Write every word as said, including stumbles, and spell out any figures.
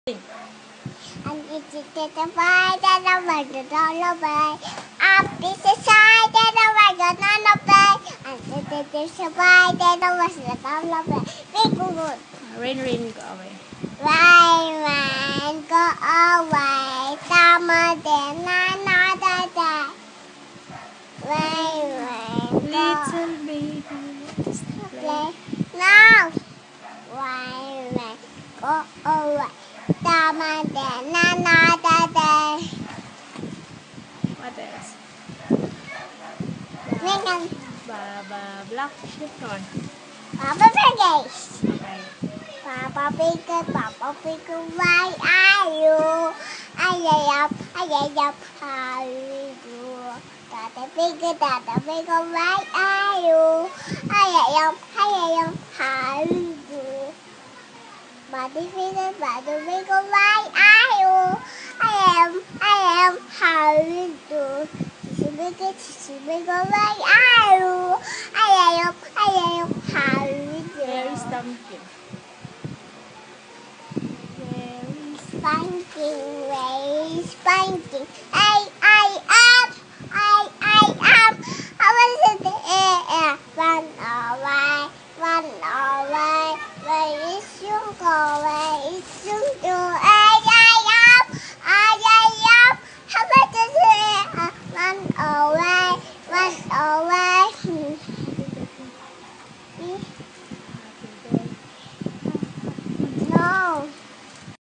And it is the fire that I want to all away. Up is the side that I want to none away. And it is the fire that I want to all away. Big good. Rain, rain, go away. Rain, rain, go away. Summer day, another day. Rain, rain, go Little baby, stop play. Now. Rain, rain, go away. Summer day, another day. What else? Megan. Baba Black Chiffon. Papa Piggies. Okay. Papa Pig, Papa Pig, why are you? I am, I am, how you do? Dada Pig, Dada Pig, why are you? I am, I am, how you do? Buddy Pig, Buddy Pig, why are you? I am, I am, how you do? Tissy Pig, Tissy Pig, why are you? I am, I am, how you do? Where is Pumpkin? Spanking, way spanking.